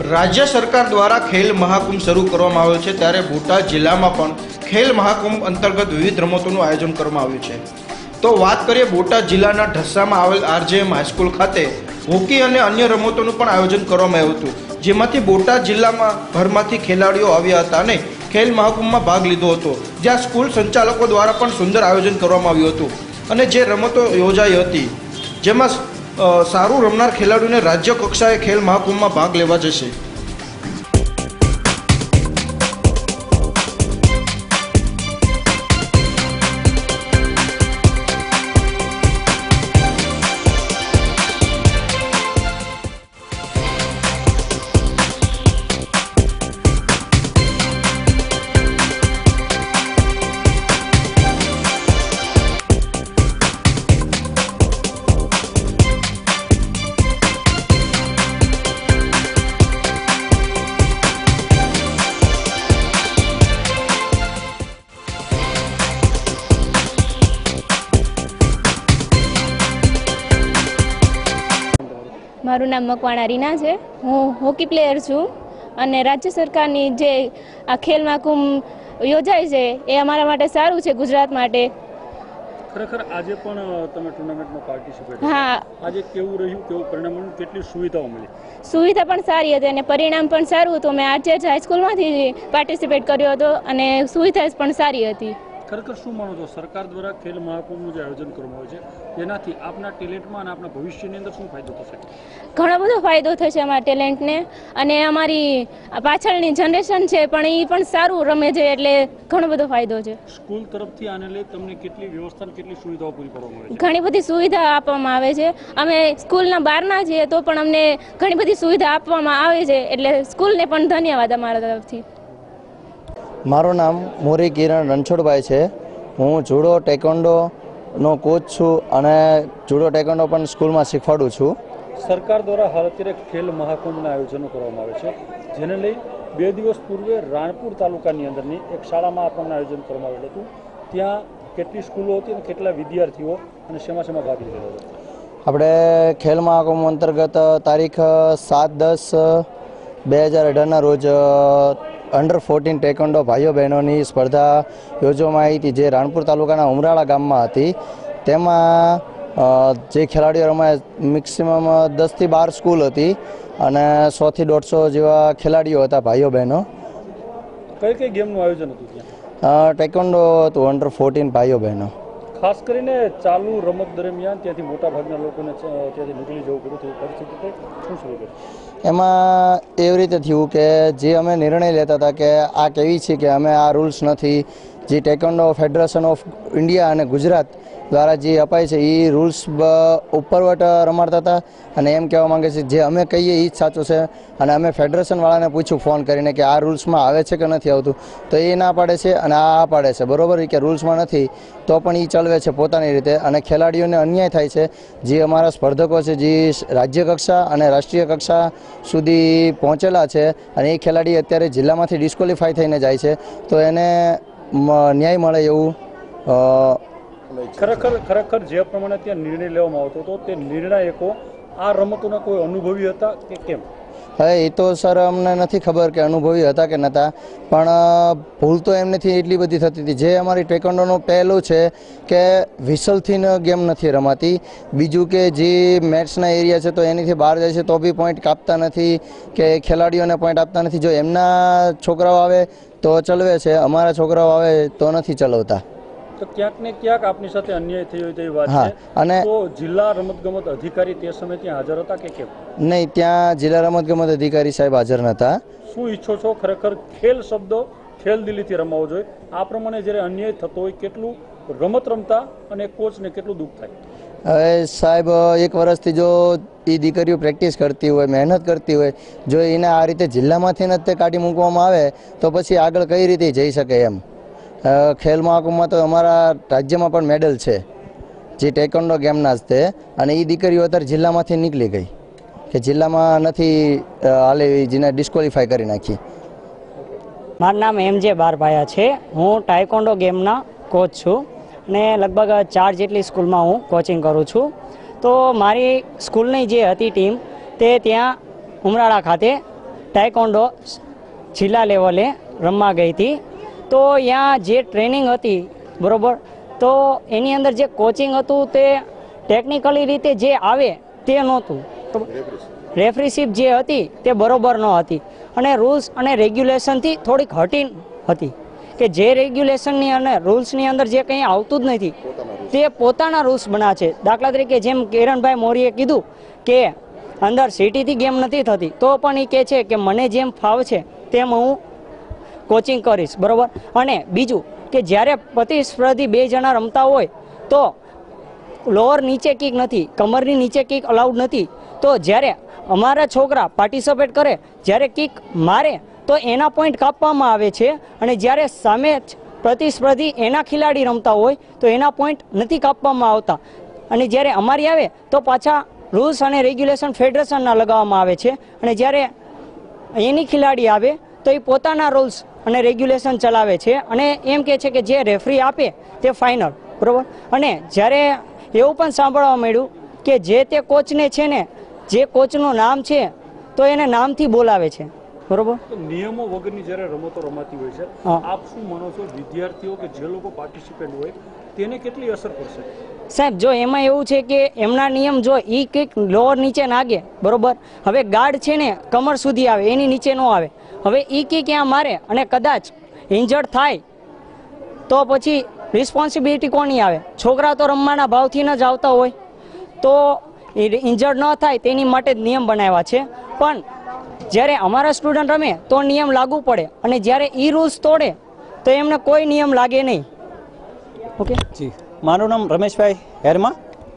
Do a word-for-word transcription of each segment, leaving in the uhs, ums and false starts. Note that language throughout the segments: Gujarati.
राज्य सरकार द्वारा खेल महाकुंभ शुरू કરવામાં આવ્યો છે ત્યારે બોટાદ જિલ્લામાં પણ ખેલ મહાકુંભ અંતર્ગત વિવિધ રમતોનું આયોજન કરવામાં આવ્યું છે। તો વાત કરીએ બોટાદ જિલ્લાના ઢસામાં આવેલ આરજેએમ હાઈસ્કૂલ ખાતે હોકી અને અન્ય રમતોનું પણ આયોજન કરવામાં આવ્યું હતું, જેમાંથી બોટાદ જિલ્લામાં ભરમાંથી ખેલાડીઓ આવ્યા હતા અને ખેલ મહાકુંભમાં ભાગ લીધો હતો, જ્યાં સ્કૂલ સંચાલકો દ્વારા પણ સુંદર આયોજન કરવામાં આવ્યું હતું અને જે રમતો યોજાઈ હતી જેમાં સારું રમનાર ખેલાડીઓને રાજ્ય કક્ષાએ ખેલ મહાકુંભમાં ભાગ લેવા જશે। मारू नाम मकवाणा रीना है। हूँ हॉकी प्लेयर छूँ और राज्य सरकार जे आ खेल महाकुंभ योजाय है ये अमरा माटे सारू है, गुजरात माटे। खरेखर आजे पण तमे टूर्नामेंट में पार्टिसिपेट हाँ आजे केवुं रह्युं, केवुं परिणाम मळ्युं, केटली सुविधाओ मळी? सुविधा पण सारी हती अने परिणाम पण सारूं हतुं। मैं आरजेएच हाईस्कूल मांथी पार्टिसिपेट कर्यो हतो अने सुविधा पण सारी हती। खरेखर शुं मानो छो सरकार द्वारा खेल महाकुंभનું જે આયોજન કરવામાં આવે છે તેનાથી આપના ટેલેન્ટમાં અને આપના ભવિષ્યની અંદર શું ફાયદો થશે? ઘણો બધો ફાયદો થશે અમારા ટેલેન્ટને અને અમારી પાછળની જનરેશન છે પણ એ પણ સારું રમે છે એટલે ઘણો બધો ફાયદો છે। સ્કૂલ તરફથી આને લઈ તમને કેટલી વ્યવસ્થા અને કેટલી સુવિધાઓ પૂરી પાડવામાં આવે છે? ઘણી બધી સુવિધા આપવામાં આવે છે। અમે સ્કૂલના બહારના છીએ તો પણ અમને ઘણી બધી સુવિધા આપવામાં આવે છે એટલે સ્કૂલને પણ ધન્યવાદ અમારા તરફથી। मारू नाम मोरी किरण रणछोड़भाई है। हूँ जूडो टेक्वोंडो कोच छूँ अने जूडो टेक्वोंडो पण स्कूल में शीखवाडुं छूँ। सरकार द्वारा हाल अत्यारे खेल महाकुंभना आयोजन करवामां आवे छे, जेने लई बे दिवस पूर्वे राणपुर तालुकानी अंदरनी एक शाळामां आ प्रमाणे आयोजन करवामां आवेलुं हतुं। त्यां केटली स्कूलो हती अने केटला विद्यार्थीओ अने शेमां शेमां भाग लीधो हतो? આપણે ખેલ મહાકુંભ અંતર્ગત તારીખ સાત દસ બે હજાર અઢારના રોજ અંડર ફોર્ટીન ટેકવોન્ડો ભાઈઓ બહેનોની સ્પર્ધા યોજવામાં આવી હતી, જે રાણપુર તાલુકાના ઉમરાળા ગામમાં હતી। તેમાં જે ખેલાડીઓ રમાય મેક્સિમમ દસથી બાર સ્કૂલ હતી અને સોથી દોઢસો જેવા ખેલાડીઓ હતા ભાઈઓ બહેનો। કઈ કઈ ગેમનું આયોજન હતું ત્યાં? ટેકવોન્ડો હતું અંડર ફોર્ટીન ભાઈઓ બહેનો। ખાસ કરીને ચાલુ રમત દરમિયાન ત્યાંથી મોટા ભાગના લોકોને ત્યાંથી નીકળી જવું પડ્યું હતું, પરિસ્થિતિ શું શું કરી? એમાં એવી રીતે થયું કે જે અમે નિર્ણય લેતા હતા કે આ કેવી છે કે અમે આ રૂલ્સ નથી, જે ટેકવોન્ડો ફેડરેશન ઓફ ઇન્ડિયા અને ગુજરાત દ્વારા જે અપાય છે એ રૂલ્સ ઉપરવટ રમાડતા હતા અને એમ કહેવા માંગે છે જે અમે કહીએ એ જ સાચું છે। અને અમે ફેડરેશનવાળાને પૂછ્યું ફોન કરીને કે આ રૂલ્સમાં આવે છે કે નથી આવતું, તો એ ના પાડે છે અને આ આ પાડે છે, બરાબર કે રૂલ્સમાં નથી તો પણ એ ચલાવે છે પોતાની રીતે અને ખેલાડીઓને અન્યાય થાય છે। જે અમારા સ્પર્ધકો છે જે રાજ્ય કક્ષા અને રાષ્ટ્રીય કક્ષા સુધી પહોંચેલા છે અને એ ખેલાડી અત્યારે જિલ્લામાંથી ડિસ્ક્વોલિફાય થઈને જાય છે, તો એને ન્યાય મળે એવું ખરેખર ખરેખર જે પ્રમાણે ત્યાં નિર્ણય લેવામાં આવતો હતો તે નિર્ણાયકો આ રમતોના કોઈ અનુભવી હતા કે કેમ? હવે એ તો સર અમને નથી ખબર કે અનુભવી હતા કે નહોતા, પણ ભૂલ તો એમનેથી એટલી બધી થતી હતી। જે અમારી ટેકવોન્ડોનું પહેલું છે કે વિસલથી ગેમ નથી રમાતી, બીજું કે જે મેચના એરિયા છે તો એનીથી બહાર જાય છે તો બી પોઈન્ટ કાપતા નથી કે ખેલાડીઓને પોઈન્ટ આપતા નથી। જો એમના છોકરાઓ આવે તો ચલાવે છે, અમારા છોકરાઓ આવે તો નથી ચલાવતા। તો ક્યાંક ને ક્યાંક આપની સાથે અન્યાય થયો હોય તેવી વાત છે, અને તો જિલ્લા રમતગમત અધિકારી તે સમયે ત્યાં હાજર હતા કે કેમ? નહીં, ત્યાં જિલ્લા રમતગમત અધિકારી સાહેબ હાજર નહોતા। શું ઈચ્છો છો? ખરેખર ખેલ શબ્દો ખેલ દિલીથી રમાવો જોઈએ, આ પ્રમાણે જ્યારે અન્યાય થતો હોય કેટલું રમત રમતા અને કોચને કેટલું દુઃખ થાય? હવે સાહેબ એક વર્ષથી જો એ દીકરીઓ પ્રેક્ટિસ કરતી હોય, મહેનત કરતી હોય, જો એને આ રીતે જિલ્લામાંથી જ તે કાઢી મૂકવામાં આવે તો પછી આગળ કઈ રીતે જઈ શકે એમ? ખેલ મહાકુંભમાં તો અમારા રાજ્યમાં પણ મેડલ છે જે ટેકવોન્ડો ગેમના જ તે, અને એ દીકરીઓ અત્યારે જિલ્લામાંથી નીકળી ગઈ કે જિલ્લામાં નથી હાલે, જેને ડિસ્ક્વોલિફાય કરી નાખી। મારું નામ એમ જે બારભાયા છે। હું ટાઇકોન્ડો ગેમના કોચ છું અને લગભગ ચાર જેટલી સ્કૂલમાં હું કોચિંગ કરું છું। તો મારી સ્કૂલની જે હતી ટીમ તે ત્યાં ઉમરાળા ખાતે ટાઇકોન્ડો જિલ્લા લેવલે રમવા ગઈ હતી. તો ત્યાં જે ટ્રેનિંગ હતી બરાબર, તો એની અંદર જે કોચિંગ હતું તે ટેકનિકલી રીતે જે આવે તે નહોતું. રેફરીશીપ જે હતી તે બરોબર ન હતી અને રૂલ્સ અને રેગ્યુલેશનથી થોડીક હટી હતી કે જે રેગ્યુલેશનની અને રૂલ્સની અંદર જે કંઈ આવતું જ નથી તે પોતાના રૂલ્સ બનાવે છે. દાખલા તરીકે જેમ કિરણભાઈ મોરીએ કીધું કે અંદર સિટીથી ગેમ નથી થતી, તો પણ એ કહે છે કે મને જેમ ફાવશે તેમ હું કોચિંગ કરીશ બરાબર. અને બીજું કે જ્યારે પ્રતિસ્પર્ધી બે જણા રમતા હોય તો લોઅર નીચે કિક નથી, કમરની નીચે કિક અલાઉડ નથી. તો જ્યારે અમારા છોકરા પાર્ટિસિપેટ કરે, જ્યારે કિક મારે તો એના પોઈન્ટ કાપવામાં આવે છે અને જ્યારે સામે પ્રતિસ્પર્ધી એના ખેલાડી રમતા હોય તો એના પોઈન્ટ નથી કાપવામાં આવતા. અને જ્યારે અમારી આવે તો પાછા રૂલ્સ અને રેગ્યુલેશન ફેડરેશનના લગાવવામાં આવે છે અને જ્યારે એની ખેલાડી આવે તો એ પોતાના રૂલ્સ અને રેગ્યુલેશન ચલાવે છે અને એમ કહે છે કે જે રેફરી આપે તે ફાઇનલ બરાબર. અને જ્યારે એવું પણ સાંભળવા મળ્યું કે જે તે કોચને છે ને જે કોચનું નામ છે તો એને નામથી બોલાવે છે બરોબર. નિયમો વગરની જ્યારે રમતો રમાતી હોય છે, આપ શું માનો છો વિદ્યાર્થીઓ કે જે લોકો પાર્ટિસિપેન્ટ હોય તેને કેટલી અસર પડશે? સાહેબ જો એમાં એવું છે કે એમના નિયમ જો ઈ કંઈક લોઅર નીચે નાગે બરોબર, હવે ગાર્ડ છે ને કમર સુધી આવે, એની નીચે ન આવે. હવે ઈ કે ક્યાં મારે અને કદાચ ઇન્જર્ડ થાય તો પછી રિસ્પોન્સિબિલિટી કોની આવે? છોકરા તો રમવાના ભાવથી ન જ આવતા હોય, તો એ ઇન્જર્ડ ન થાય તેની માટે જ નિયમ બનાવ્યા છે. પણ જ્યારે અમારા સ્ટુડન્ટ રમે તો નિયમ લાગુ પડે અને જ્યારે ઈ રૂલ્સ તોડે તો એમને કોઈ નિયમ લાગે નહીં. ઓકે જી, મારું નામ રમેશભાઈ હેરમા.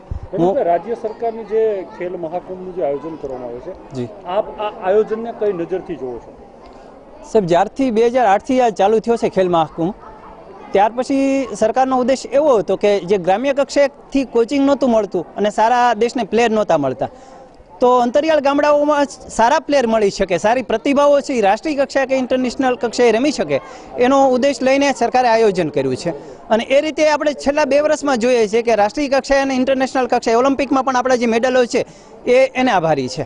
રાજ્ય સરકારની જે ખેલ મહાકુંભનું જે આયોજન કરવામાં આવે છે, જી આપ આ આયોજનને કઈ નજરથી જોવો છો? સાહેબ, જ્યારથી બે હજાર આઠથી આ ચાલુ થયો છે ખેલ મહાકુંભ, ત્યાર પછી સરકારનો ઉદ્દેશ એવો હતો કે જે ગ્રામ્ય કક્ષાએથી કોચિંગ નહોતું મળતું અને સારા દેશને પ્લેયર નહોતા મળતા, તો અંતરિયાળ ગામડાઓમાં સારા પ્લેયર મળી શકે, સારી પ્રતિભાઓ છે એ રાષ્ટ્રીય કક્ષાએ કે ઇન્ટરનેશનલ કક્ષાએ રમી શકે, એનો ઉદ્દેશ લઈને સરકારે આયોજન કર્યું છે. અને એ રીતે આપણે છેલ્લા બે વર્ષમાં જોઈએ છીએ કે રાષ્ટ્રીય કક્ષાએ અને ઇન્ટરનેશનલ કક્ષાએ ઓલિમ્પિકમાં પણ આપણા જે મેડલો છે એ એને આભારી છે.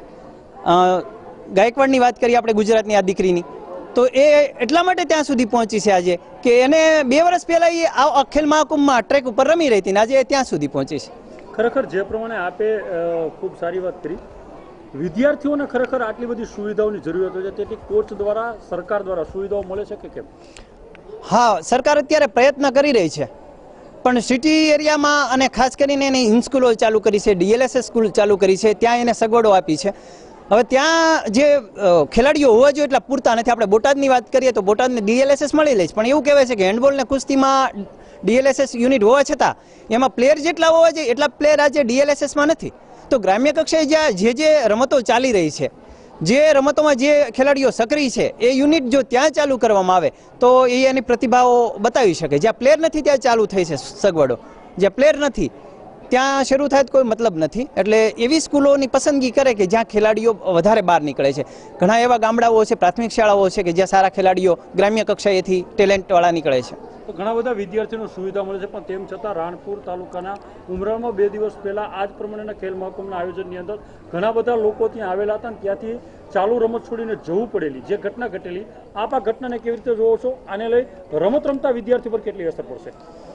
ગાયકવાડની વાત કરીએ આપણે ગુજરાતની આ દીકરીની, તો એ એટલા માટે ત્યાં સુધી પહોંચી છે આજે કે એને બે વર્ષ પહેલાં એ આ ખેલ મહાકુંભમાં ટ્રેક ઉપર રમી રહી હતી ને આજે ત્યાં સુધી પહોંચી છે. ખરેખર જે પ્રમાણે આપે ખૂબ સારી વાત કરી, વિદ્યાર્થીઓને ખરેખર આટલી બધી સુવિધાઓની જરૂરિયાત હોય છે, તેથી કોચ દ્વારા સરકાર દ્વારા સુવિધાઓ મળે છે કે કેમ? હા, સરકાર અત્યારે પ્રયત્ન કરી રહી છે, પણ સિટી એરિયામાં અને ખાસ કરીને એની હિન્દ સ્કૂલો ચાલુ કરી છે, ડીએલએસએસ સ્કૂલ ચાલુ કરી છે, ત્યાં એને સગવડો આપી છે. હવે ત્યાં જે ખેલાડીઓ હોવા જોઈએ એટલા પૂરતા નથી. આપણે બોટાદની વાત કરીએ તો બોટાદને ડીએલએસએસ મળી લે છે, પણ એવું કહેવાય છે કે હેન્ડબોલ ને કુસ્તીમાં ડીએલએસએસ યુનિટ હોવા છતાં એમાં પ્લેયર જેટલા હોવા જોઈએ એટલા પ્લેયર આજે ડીએલએસએસમાં નથી. તો ગ્રામ્ય કક્ષાએ જ્યાં જે જે રમતો ચાલી રહી છે, જે રમતોમાં જે ખેલાડીઓ સક્રિય છે, એ યુનિટ જો ત્યાં ચાલુ કરવામાં આવે તો એ એની પ્રતિભાઓ બતાવી શકે. જ્યાં પ્લેયર નથી ત્યાં ચાલુ થઈ છે સગવડો, જ્યાં પ્લેયર નથી ત્યાં શરૂ થાય કોઈ મતલબ નથી. એટલે એવી સ્કૂલોની પસંદગી કરે કે જ્યાં ખેલાડીઓ વધારે બહાર નીકળે છે. ઘણા એવા ગામડાઓ છે, પ્રાથમિક શાળાઓ છે કે જ્યાં સારા ખેલાડીઓ ગ્રામ્ય કક્ષાએથી ટેલેન્ટવાળા નીકળે છે. તો ઘણા બધા વિદ્યાર્થીઓને સુવિધા મળે છે, પણ તેમ છતાં રાણપુર તાલુકાના ઉમરાળમાં બે દિવસ પહેલા આ જ પ્રમાણેના ખેલ મહાકુંભના આયોજનની અંદર ઘણા બધા લોકો ત્યાં આવેલા હતા અને ત્યાંથી ચાલુ રમત છોડીને જવું પડેલી જે ઘટના ઘટેલી, આપ આ ઘટનાને કેવી રીતે જોવો છો? આને લઈ રમત રમતા વિદ્યાર્થી પર કેટલી અસર પડશે?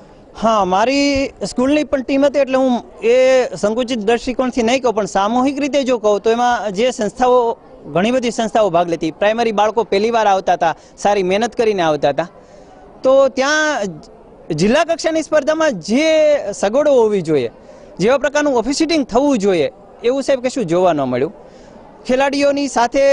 હા, મારી સ્કૂલની પણ ટીમ હતી એટલે હું એ સંકુચિત દ્રષ્ટિકોણથી નહીં કહું, પણ સામૂહિક રીતે જો કહું તો એમાં જે સંસ્થાઓ, ઘણી બધી સંસ્થાઓ ભાગ લેતી. પ્રાઇમરી બાળકો પહેલી વાર આવતા હતા, સારી મહેનત કરીને આવતા હતા, તો ત્યાં જિલ્લા કક્ષાની સ્પર્ધામાં જે સગવડો હોવી જોઈએ, જેવા પ્રકારનું ઓફિસિટિંગ થવું જોઈએ, એવું સાહેબ કશું જોવા ન મળ્યું. ખેલાડીઓની સાથે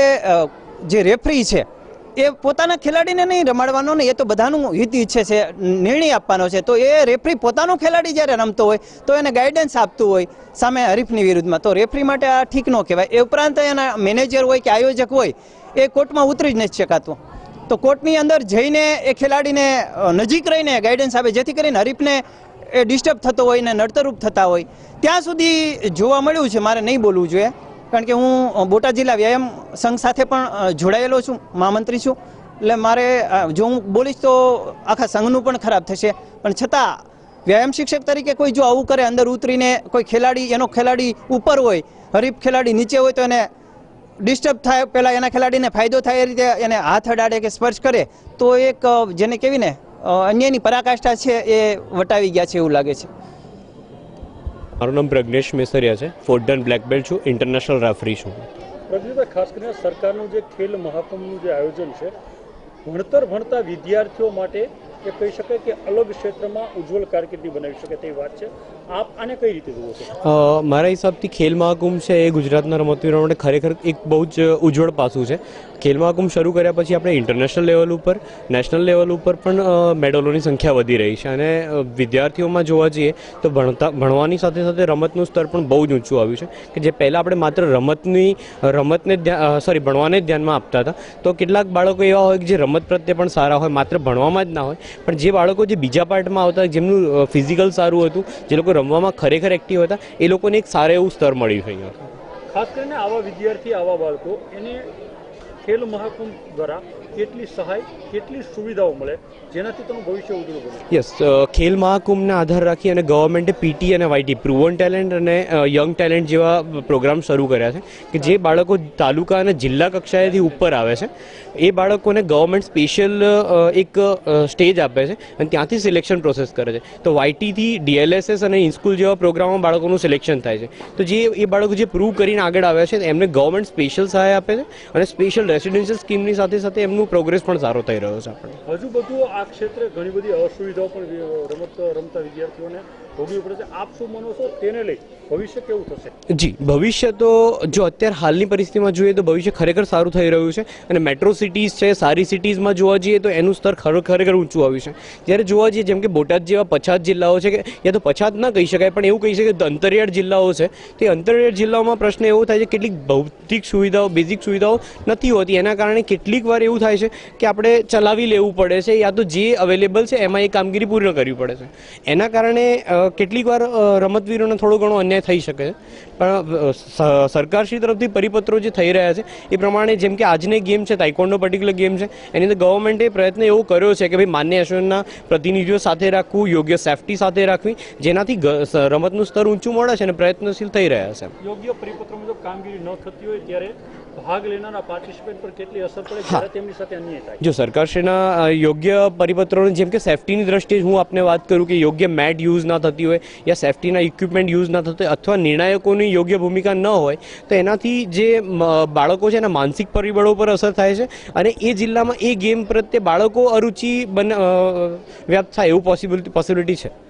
જે રેફરી છે એ પોતાના ખેલાડીને નહીં રમાડવાનો ને, એ તો બધાનું હિત ઈચ્છે છે, નિર્ણય આપવાનો છે. તો એ રેફરી પોતાનો ખેલાડી જ્યારે રમતો હોય તો એને ગાઈડન્સ આપતું હોય સામે હરીફની વિરુદ્ધમાં, તો રેફરી માટે આ ઠીક ન કહેવાય. એ ઉપરાંત એના મેનેજર હોય કે આયોજક હોય એ કોર્ટમાં ઉતરી જ નથી શકાતું, તો કોર્ટની અંદર જઈને એ ખેલાડીને નજીક રહીને ગાઈડન્સ આપે, જેથી કરીને હરીફને એ ડિસ્ટર્બ થતો હોય ને નડતરૂપ થતા હોય. ત્યાં સુધી જોવા મળ્યું છે. મારે નહીં બોલવું જોઈએ કારણ કે હું બોટાદ જિલ્લા વ્યાયામ સંઘ સાથે પણ જોડાયેલો છું, મહામંત્રી છું, એટલે મારે જો હું બોલીશ તો આખા સંઘનું પણ ખરાબ થશે. પણ છતાં વ્યાયામ શિક્ષક તરીકે કોઈ જો આવું કરે, અંદર ઉતરીને કોઈ ખેલાડી, એનો ખેલાડી ઉપર હોય, હરીફ ખેલાડી નીચે હોય તો એને ડિસ્ટર્બ થાય, પહેલાં એના ખેલાડીને ફાયદો થાય એ રીતે એને હાથ અડાડે કે સ્પર્શ કરે તો એક અ, જેને કહેવી ને અ, અન્યની પરાકાષ્ઠા છે એ વટાવી ગયા છે એવું લાગે છે. મારું નામ પ્રજ્ઞેશ મેસરિયા છે, ફોર્ડન બ્લેક બેલ્ટ છું, ઇન્ટરનેશનલ રેફરી છું. પ્રજ્ઞેશભાઈ, ખાસ કરીને સરકારનું જે ખેલ મહાકુંભનું જે આયોજન છે, ભણતર ભણતા વિદ્યાર્થીઓ માટે એ કહી શકાય કે અલગ ક્ષેત્રમાં ઉજ્જવળ કારકિર્દી બનાવી શકે તેવી વાત છે. આપ આને કઈ રીતે જુઓ છો? અ, મારા હિસાબથી ખેલ મહાકુંભ છે એ ગુજરાતના રમતવીરો માટે ખરેખર એક બહુ જ ઉજ્જવળ પાસું છે. ખેલ મહાકુંભ શરૂ કર્યા પછી આપણે ઇન્ટરનેશનલ લેવલ ઉપર, નેશનલ લેવલ ઉપર પણ અ, મેડલોની સંખ્યા વધી રહી છે અને અ, વિદ્યાર્થીઓમાં જોવા જઈએ તો ભણતા ભણવાની સાથે સાથે રમતનું સ્તર પણ બહુ જ ઊંચું આવ્યું છે કે જે પહેલાં આપણે માત્ર રમતની રમતને સોરી ભણવાને જ ધ્યાનમાં આપતા હતા, તો કેટલાક બાળકો એવા હોય કે જે રમત પ્રત્યે પણ સારા હોય, માત્ર ભણવામાં જ ના હોય, પણ જે બાળકો જે બીજા પાર્ટમાં આવતા જેમનું ફિઝિકલ સારું હતું, જે લોકો રમવામાં ખરેખર એક્ટિવ હતા, એ લોકોને એક સારું એવું સ્તર મળ્યું છે. ખાસ કરીને આવા વિદ્યાર્થી, આવા બાળકો એને ખેલ મહાકુંભ દ્વારા કેટલી સહાય, કેટલી સુવિધાઓ મળે જેનાથી તેનું ભવિષ્ય ઉજ્જવળ બને? યસ, ખેલ મહાકુંભને આધાર રાખી અને ગવર્મેન્ટે પીટી અને વાયટી પ્રુવન ટેલેન્ટ અને યંગ ટેલેન્ટ જેવા પ્રોગ્રામ શરૂ કર્યા છે કે જે બાળકો તાલુકા અને જિલ્લા કક્ષાએથી ઉપર આવે છે એ બાળકોને ગવર્મેન્ટ સ્પેશિયલ એક સ્ટેજ આપે છે અને ત્યાંથી સિલેક્શન પ્રોસેસ કરે છે. તો વાયટીથી ડીએલએસએસ અને ઇન્સ્કૂલ જેવા પ્રોગ્રામમાં બાળકોનું સિલેક્શન થાય છે. તો જે એ બાળકો જે પ્રૂવ કરીને આગળ આવ્યા છે એમને ગવર્મેન્ટ સ્પેશિયલ સહાય આપે છે અને સ્પેશિયલ રેસિડેન્શિયલ સ્કીમની સાથે સાથે એમનું પ્રોગ્રેસ પણ સારો થઈ રહ્યો છે. આપણને હજુ બધું આ ક્ષેત્રે ઘણી બધી અસુવિધાઓ પણ રમત રમતા વિદ્યાર્થીઓને ભોગવવી પડે છે. આપ શું માનો છો તેને લઈ ભવિષ્ય કેવું થશે? જી, ભવિષ્ય તો જો અત્યારે હાલની પરિસ્થિતિમાં જોઈએ તો ભવિષ્ય ખરેખર સારું થઈ રહ્યું છે અને મેટ્રો સિટીઝ છે, સારી સિટીઝમાં જોવા જઈએ તો એનું સ્તર ખરેખર ઊંચું આવ્યું છે. જ્યારે જોવા જઈએ જેમ કે બોટાદ જેવા પછાત જિલ્લાઓ છે કે યા તો પછાત ના કહી શકાય પણ એવું કહી શકાય કે અંતરિયાળ જિલ્લાઓ છે, તે અંતરિયાળ જિલ્લાઓમાં પ્રશ્ન એવો થાય છે કેટલીક ભૌતિક સુવિધાઓ, બેઝિક સુવિધાઓ નથી હોતી. એના કારણે કેટલીક વાર એવું થાય છે કે આપણે ચલાવી લેવું પડે છે યા તો જે અવેલેબલ છે એમાં એ કામગીરી પૂર્ણ કરવી પડે છે. એના કારણે કેટલીક વાર રમતવીરોને થોડો ઘણો અન્યાય થઈ શકે છે. પણ સરકારશ્રી તરફથી પરિપત્રો જે થઈ રહ્યા છે એ પ્રમાણે જેમ કે આજની ગેમ છે, તાઇકોન્ડો પર્ટિક્યુલર ગેમ છે, એની અંદર ગવર્મેન્ટે પ્રયત્ન એવો કર્યો છે કે ભાઈ માન્ય એસોસિએશનના પ્રતિનિધિઓ સાથે રાખવું, યોગ્ય સેફટી સાથે રાખવી, જેનાથી રમતનું સ્તર ઊંચું મળે છે અને પ્રયત્નશીલ થઈ રહ્યા છે. યોગ્ય પરિપત્રો મુજબ કામગીરી ન થતી હોય ત્યારે ભાગ લેનારા પાર્ટિસિપેન્ટ પર કેટલી અસર પડે જ્યારે તેમની સાથે અન્યાય થાય? જો સરકારશ્રીના યોગ્ય પરિપત્રોની જેમ કે સેફટીની દ્રષ્ટિએ હું આપને વાત કરું કે યોગ્ય મેટ યુઝ ના થતી હોય યા સેફટીના ઇક્વિપમેન્ટ યુઝ ના થતો હોય અથવા નિર્ણાયકોની યોગ્ય ભૂમિકા ન હોય તો એનાથી જે બાળકો છે એના માનસિક પરિબળો પર અસર થાય છે અને એ જિલ્લામાં એ ગેમ પ્રત્યે બાળકો અરુચિ બન વ્યાપ્ત થાય એવું પોસિબિલિટી પોસિબિલિટી છે.